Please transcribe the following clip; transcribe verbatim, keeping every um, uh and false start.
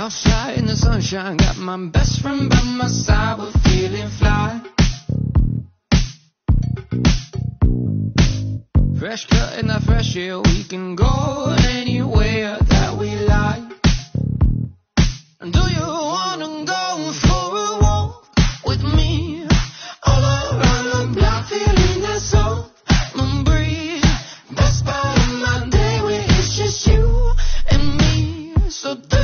Outside in the sunshine, got my best friend by my side, we're feeling fly. Fresh cut in the fresh air, we can go anywhere that we like. Do you wanna go for a walk with me? All around the block, feeling the soul and breathe. Best part of my day, where it's just you and me. So do